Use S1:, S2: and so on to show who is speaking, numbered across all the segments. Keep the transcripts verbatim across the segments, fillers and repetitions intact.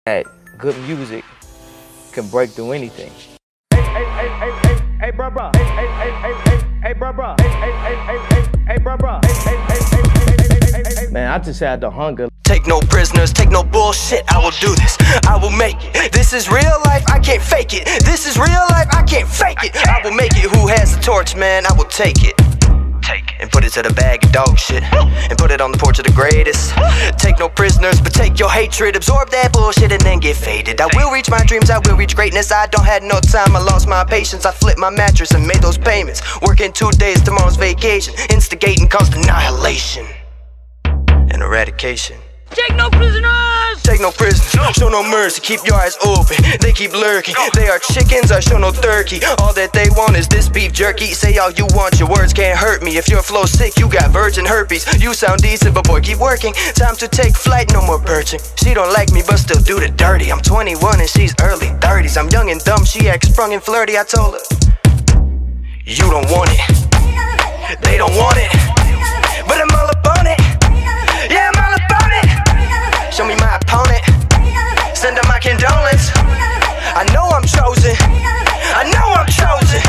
S1: that good music can break through anything.
S2: Hey, hey, hey, hey, hey, hey, bruh, bruh. Hey, hey, hey, hey, hey, hey, bruh, bruh. Hey, hey, hey, hey, hey, hey, bruh, bruh. Hey, hey, hey, hey, hey, hey, hey, hey.
S1: Man, I just had the hunger.
S3: Take no prisoners, take no bullshit, I will do this, I will make it. This is real life, I can't fake it. This is real life, I can't fake it. I will make it. Who has the torch, man? I will take it. Take it and put it to the bag of dog shit, and put it on the porch of the greatest. Take no prisoners, but take your hatred. Absorb that bullshit and then get faded. I will reach my dreams, I will reach greatness. I don't have no time, I lost my patience. I flipped my mattress and made those payments. Working two days, tomorrow's vacation. Instigating caused annihilation and eradication.
S4: Take no prisoners!
S3: Take no prisoners, show no mercy, keep your eyes open. They keep lurking, they are chickens, I show no turkey. All that they want is this beef jerky. Say all you want, your words can't hurt me. If your flow's sick, you got virgin herpes. You sound decent, but boy, keep working. Time to take flight, no more perching. She don't like me, but still do the dirty. I'm twenty-one and she's early thirties. I'm young and dumb, she acts sprung and flirty. I told her, you don't want it, they don't want it, but I'm all up on it. Yeah, I'm all up on it. Show me my opponent, send them my condolence. I know I'm chosen, I know I'm chosen.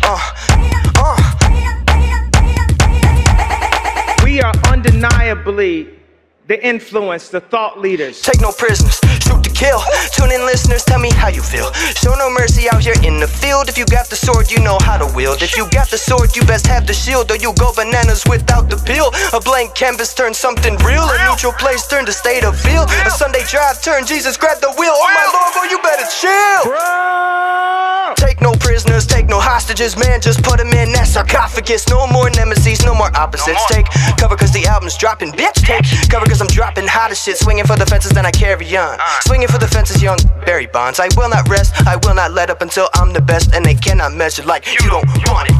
S3: uh, uh.
S2: We are undeniably the influence, the thought leaders.
S3: Take no prisoners, shoot to kill. Tune in listeners, tell me how you feel. Show no mercy out here in the field. If you got the sword, you know how to wield. If you got the sword, you best have the shield, or you go bananas without the peel. A blank canvas turns something real. A neutral place turned to state of field. A Sunday drive turned Jesus grabbed the wheel. Oh my Lord, boy, you better chill.
S2: Bro!
S3: Take no prisoners, take no hostages. Man, just put them in that sarcophagus. No more nemesis, no more opposites. Take cover cause the album's dropping, bitch. Take cover cause I'm dropping hot as shit. Swinging for the fences, then I carry on. Swinging for the fences, young Barry Bonds. I will not rest, I will not let up until I'm the best. And they cannot measure like you don't want it.